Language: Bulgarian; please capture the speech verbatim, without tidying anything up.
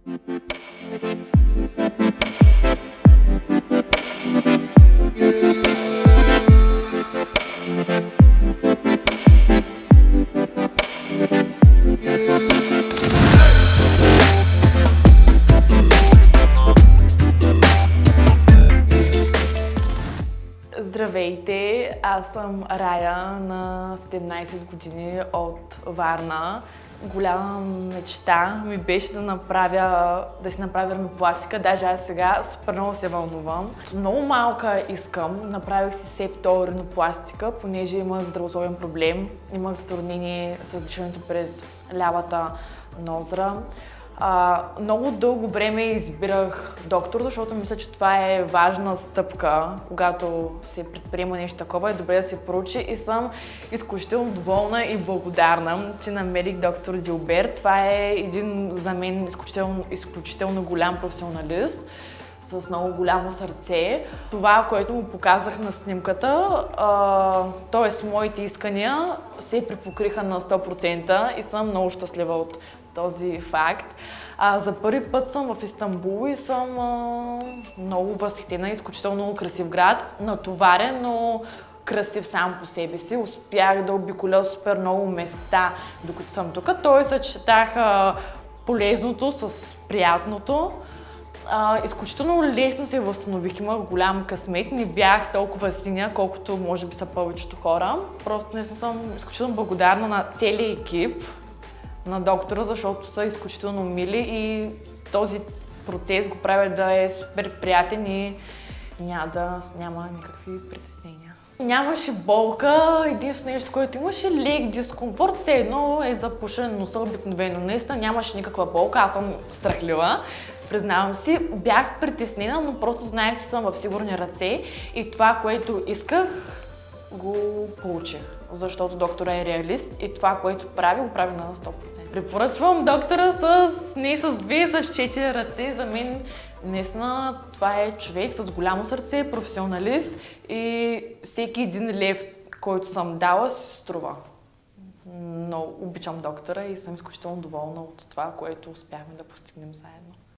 Здравейте, аз съм Рая на седемнайсет години от Варна. Голяма мечта ми беше да направя, да си направя рhinoplastika, даже аз сега супер много се вълнувам. Много малка искам, направих си септо rhinoplastika, понеже имах здравословен проблем, имах затруднение с дишането през лявата ноздра. А, много дълго време избирах доктор, защото мисля, че това е важна стъпка, когато се предприема нещо такова, е добре да се проучи и съм изключително доволна и благодарна, че намерих доктор Дилбер. Това е един за мен изключително, изключително голям професионалист с много голямо сърце. Това, което му показах на снимката, т.е. моите искания се припокриха на сто процента и съм много щастлива от този факт. А, за първи път съм в Истанбул и съм а, много възхитена, изключително красив град, натоварен, но красив сам по себе си. Успях да обиколя супер много места, докато съм тук. Той съчетах полезното с приятното. А, изключително лесно се възстанових, имах голям късмет, не бях толкова синя, колкото може би са повечето хора. Просто не съм изключително благодарна на целия екип на доктора, защото са изключително мили и този процес го правят да е супер приятен и няма да няма никакви притеснения. Нямаше болка, единствено нещо, което имаше лек дискомфорт, все едно е за пушен носа обикновено. Наистина нямаше никаква болка, аз съм страхлива, признавам си. Бях притеснена, но просто знаех, че съм в сигурни ръце и това, което исках, го получих, защото доктора е реалист и това, което прави, го прави на сто процента. Препоръчвам доктора с не с две, с четири ръце. За мен наистина това е човек с голямо сърце, професионалист и всеки един лев, който съм дала, се струва. Но обичам доктора и съм изключително доволна от това, което успяхме да постигнем заедно.